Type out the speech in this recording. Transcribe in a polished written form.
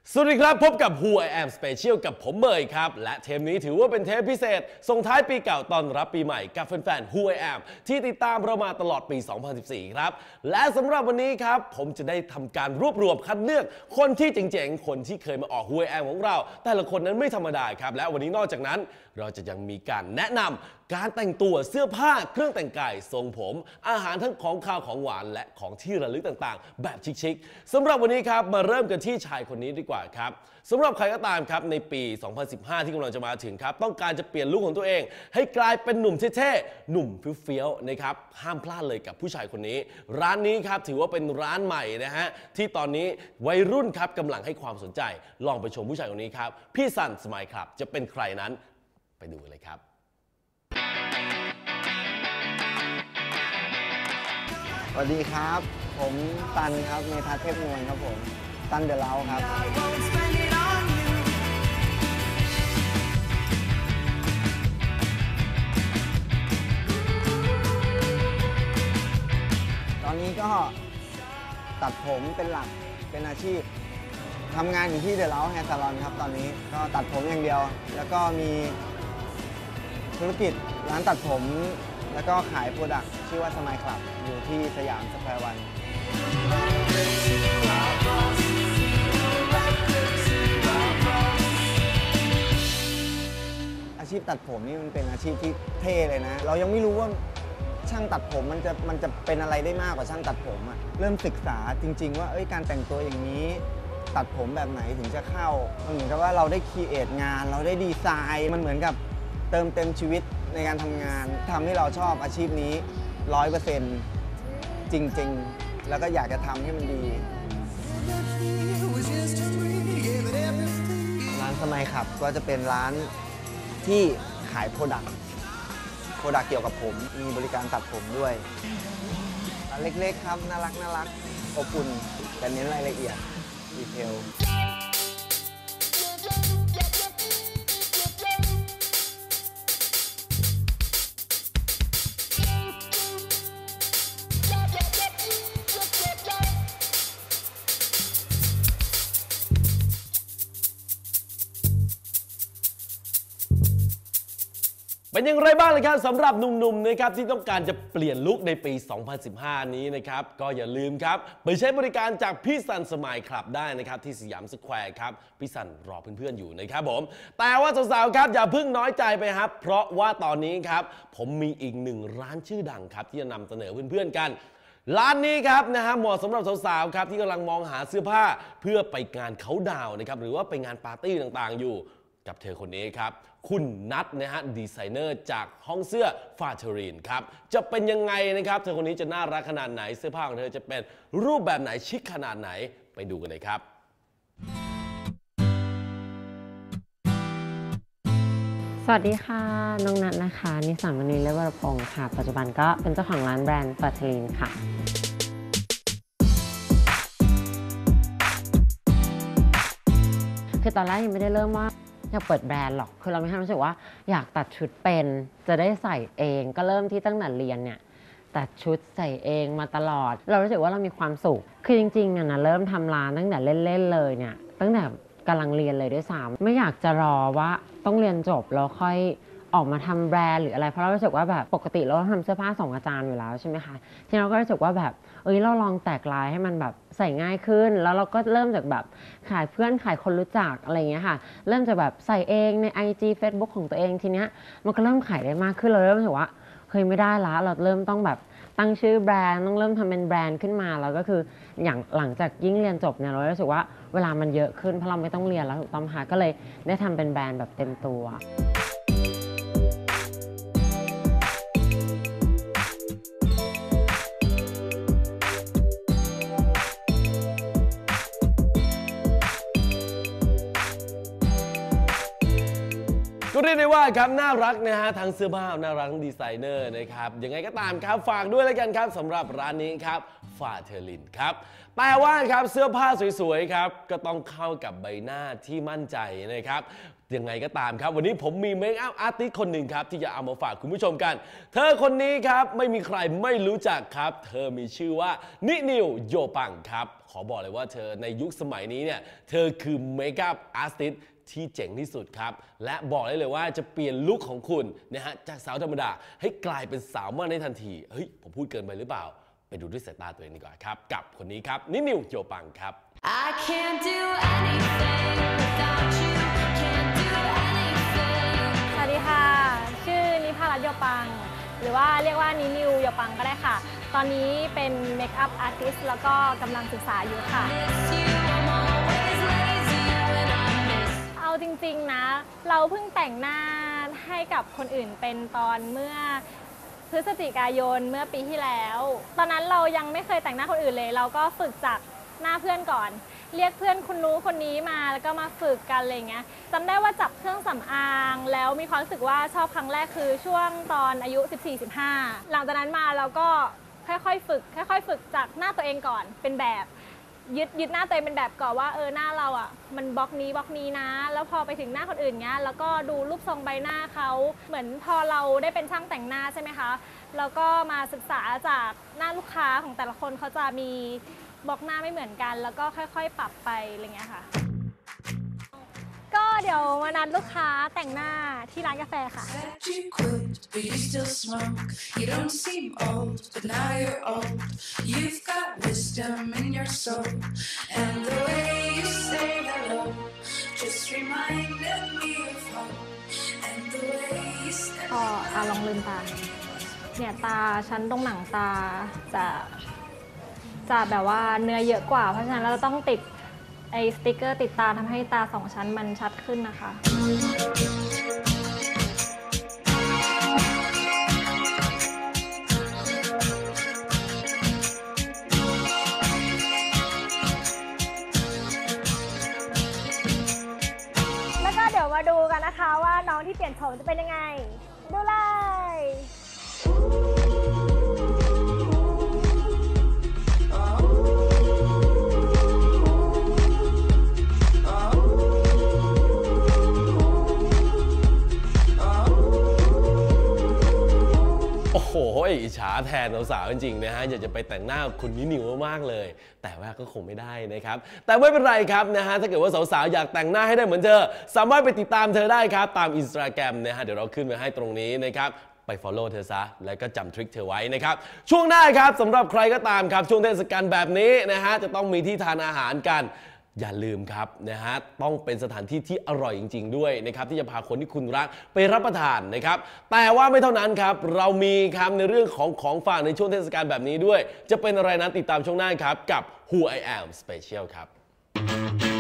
สวัสดีครับพบกับ Who I Am Special กับผมเมย์ครับและเทปนี้ถือว่าเป็นเทปพิเศษส่งท้ายปีเก่าต้อนรับปีใหม่กับแฟนๆ Who I Am ที่ติดตามเรามาตลอดปี 2014 ครับและสำหรับวันนี้ครับผมจะได้ทำการรวบรวมคัดเลือกคนที่เจ๋งๆคนที่เคยมาออก Who I Am ของเราแต่ละคนนั้นไม่ธรรมดาครับและวันนี้นอกจากนั้นเราจะยังมีการแนะนำการแต่งตัวเสื้อผ้าเครื่องแต่งกายทรงผมอาหารทั้งของข้าวของหวานและของที่ระลึกต่างๆแบบชิคๆสำหรับวันนี้ครับมาเริ่มกันที่ชายคนนี้ดีกว่าครับสำหรับใครก็ตามครับในปี 2015 ที่กำลังจะมาถึงครับต้องการจะเปลี่ยนลุคของตัวเองให้กลายเป็นหนุ่มเท่ๆหนุ่มเฟี้ยวๆนะครับห้ามพลาดเลยกับผู้ชายคนนี้ร้านนี้ครับถือว่าเป็นร้านใหม่นะฮะที่ตอนนี้วัยรุ่นครับกำลังให้ความสนใจลองไปชมผู้ชายคนนี้ครับพี่ซันสมัยครับจะเป็นใครนั้นไปดูกันเลยครับสวัสดีครับผมตันครับเมธาเทพนวลครับผมตันเดอะเล้าครับตอนนี้ก็ตัดผมเป็นหลักเป็นอาชีพทำงานอยู่ที่เดอะเล้าแฮร์ซาลอนครับตอนนี้ก็ตัดผมอย่างเดียวแล้วก็มีธุรกิจร้านตัดผมแล้วก็ขายโปรดักต์ชื่อว่าสมายคลับอยู่ที่สยามสแควร์วันอาชีพตัดผมนี่มันเป็นอาชีพที่เท่เลยนะเรายังไม่รู้ว่าช่างตัดผมมันจะเป็นอะไรได้มากกว่าช่างตัดผมอะเริ่มศึกษาจริงๆว่าการแต่งตัวอย่างนี้ตัดผมแบบไหนถึงจะเข้ามันเหมือนกับว่าเราได้ครีเอทงานเราได้ดีไซน์มันเหมือนกับเติมเต็มชีวิตในการทำงานทำให้เราชอบอาชีพนี้ 100% จริงๆแล้วก็อยากจะทำให้มันดีร้านสมัยครับก็จะเป็นร้านที่ขายโปรดักต์เกี่ยวกับผมมีบริการตัดผมด้วยร้านเล็กๆครับน่ารักอบอุ่นแต่เน้นรายละเอียดดีเทลเป็นอย่างไรบ้างเลยครับสำหรับหนุ่มๆนะครับที่ต้องการจะเปลี่ยนลุคในปี 2015 นี้นะครับก็อย่าลืมครับไปใช้บริการจากพี่ซันสมายคลับได้นะครับที่สยามสแควร์ครับพี่ซันรอเพื่อนๆอยู่นะครับผมแต่ว่าสาวๆครับอย่าเพิ่งน้อยใจไปครับเพราะว่าตอนนี้ครับผมมีอีกหนึ่งร้านชื่อดังครับที่จะนำเสนอเพื่อนๆกันร้านนี้ครับนะฮะเหมาะสำหรับสาวๆครับที่กำลังมองหาเสื้อผ้าเพื่อไปงานเขาดาวน์นะครับหรือว่าไปงานปาร์ตี้ต่างๆอยู่กับเธอคนนี้ครับคุณนัทนะฮะดีไซเนอร์จากห้องเสื้อฟาเทอรีนครับจะเป็นยังไงนะครับเธอคนนี้จะน่ารักขนาดไหนเสื้อผ้าของเธอจะเป็นรูปแบบไหนชิคขนาดไหนไปดูกันเลยครับสวัสดีค่ะน้องนัทนะคะนิสามณีเลวรพงศ์ค่ะปัจจุบันก็เป็นเจ้าของร้านแบรนด์ฟาเทอรีนค่ะคือตอนแรกยังไม่ได้เริ่มว่าอยากเปิดแบรนด์หรอกคือเราไม่ทำรู้สึกว่าอยากตัดชุดเป็นจะได้ใส่เองก็เริ่มที่ตั้งแต่เรียนเนี่ยตัดชุดใส่เองมาตลอดเรารู้สึกว่าเรามีความสุขคือจริงๆนะเริ่มทำร้านตั้งแต่เล่นๆเลยเนี่ยตั้งแต่กำลังเรียนเลยด้วยซ้ำไม่อยากจะรอว่าต้องเรียนจบแล้วค่อยออกมาทำแบรนด์หรืออะไรเพราะเรารู้สึกว่าแบบปกติเราทำเสื้อผ้า2 อาจารย์อยู่แล้วใช่ไหมคะทีนี้เราก็รู้สึกว่าแบบเราลองแตกลายให้มันแบบใส่ง่ายขึ้นแล้วเราก็เริ่มจากแบบขายเพื่อนขายคนรู้จักอะไรอย่างเงี้ยค่ะเริ่มจากแบบใส่เองใน IG Facebook ของตัวเองทีเนี้ยมันก็เริ่มขายได้มากขึ้นเราเริ่มรู้สึกว่าเฮ้ยไม่ได้ละเราเริ่มต้องแบบตั้งชื่อแบรนด์ต้องเริ่มทำเป็นแบรนด์ขึ้นมาแล้วก็คืออย่างหลังจากยิ่งเรียนจบเนี่ยเรารู้สึกว่าเวลามันเยอะขึ้นเพราะเราไม่ต้องเรียนแล้วถูกต้องค่ะก็เลยได้ทำเป็นแบรนด์แบบเต็มตัวก็เรียกได้ว่าครับน่ารักนะฮะทั้งเสื้อผ้าน่ารักดีไซเนอร์นะครับยังไงก็ตามครับฝากด้วยแล้วกันครับสำหรับร้านนี้ครับฟาเทอรินครับแต่ว่าครับเสื้อผ้าสวยๆครับก็ต้องเข้ากับใบหน้าที่มั่นใจนะครับยังไงก็ตามครับวันนี้ผมมีเมคอัพอาร์ติสต์คนหนึ่งครับที่จะเอามาฝากคุณผู้ชมกันเธอคนนี้ครับไม่มีใครไม่รู้จักครับเธอมีชื่อว่านินิวโยปังครับขอบอกเลยว่าเธอในยุคสมัยนี้เนี่ยเธอคือเมคอัพอาร์ติสต์ที่เจ๋งที่สุดครับและบอกได้เลยว่าจะเปลี่ยนลุคของคุณนะฮะจากสาวธรรมดาให้กลายเป็นสาวมั่นได้ทันทีเฮ้ยผมพูดเกินไปหรือเปล่าไปดูด้วยสายตาตัวเองดีกว่าครับกับคนนี้ครับนินิวโยปังครับ I can't do anything without you. Can't do anything. สวัสดีค่ะ ชื่อนิพารัตน์โยปัง หรือว่าเรียกว่านินิวโยปังก็ได้ค่ะ ตอนนี้เป็นเมคอัพอาร์ติสต์แล้วก็กำลังศึกษาอยู่ค่ะ Miss you. I'm always lazy when I miss. เอาจริงๆนะ เราเพิ่งแต่งหน้าให้กับคนอื่นเป็นตอนเมื่อพฤศจิกายนเมื่อปีที่แล้ว ตอนนั้นเรายังไม่เคยแต่งหน้าคนอื่นเลย เราก็ฝึกจากหน้าเพื่อนก่อน เรียกเพื่อนคนนู้นคนนี้มาแล้วก็มาฝึกกันอะไรเงี้ยจำได้ว่าจับเครื่องสำอางแล้วมีความรู้สึกว่าชอบครั้งแรกคือช่วงตอนอายุ 14-15 หลังจากนั้นมาเราก็ค่อยๆฝึกจากหน้าตัวเองก่อนเป็นแบบยึดหน้าตัวเองเป็นแบบก่อนว่าหน้าเราอ่ะมันบล็อกนี้นะแล้วพอไปถึงหน้าคนอื่นเงี้ยแล้วก็ดูรูปทรงใบหน้าเขาเหมือนพอเราได้เป็นช่างแต่งหน้าใช่ไหมคะแล้วก็มาศึกษาจากหน้าลูกค้าของแต่ละคนเขาจะมีบล็อกหน้าไม่เหมือนกันแล้วก็ค่อยๆปรับไปอะไรเงี้ยค่ะก็เดี๋ยวมานัดลูกค้าแต่งหน้าที่ร้านกาแฟค่ะ Said you quit, but you still smoke. You don't seem old, but now you're old. You've got wisdom in your soul, and the way you say hello just reminded me of home. And the way you stand ก็ลองลืมตาเนี่ยตาชั้นตรงหนังตาจะแบบว่าเนื้อเยอะกว่าเพราะฉะนั้นเราต้องติดไอ้สติกเกอร์ติดตาทำให้ตา2ชั้นมันชัดขึ้นนะคะแล้วก็เดี๋ยวมาดูกันนะคะว่าน้องที่เปลี่ยนโฉมจะเป็นยังไงดูเลยโอ้โหอิจฉาแทนสาวๆจริงๆนะฮะอยากจะไปแต่งหน้าคุณนินิวมากๆเลยแต่ว่าก็คงไม่ได้นะครับแต่ไม่เป็นไรครับนะฮะถ้าเกิดว่าสาวๆอยากแต่งหน้าให้ได้เหมือนเธอสามารถไปติดตามเธอได้ครับตาม Instagram นะฮะเดี๋ยวเราขึ้นไว้ให้ตรงนี้นะครับไป follow เธอซะแล้วก็จำทริคเธอไว้นะครับช่วงหน้าครับสำหรับใครก็ตามครับช่วงเทศกาลแบบนี้นะฮะจะต้องมีที่ทานอาหารกันอย่าลืมครับนะฮะต้องเป็นสถานที่ที่อร่อยจริงๆด้วยนะครับที่จะพาคนที่คุณรักไปรับประทานนะครับแต่ว่าไม่เท่านั้นครับเรามีครับในเรื่องของฝากในช่วงเทศกาลแบบนี้ด้วยจะเป็นอะไรนั้นติดตามช่วงหน้าครับกับ Who I Am Special ครับ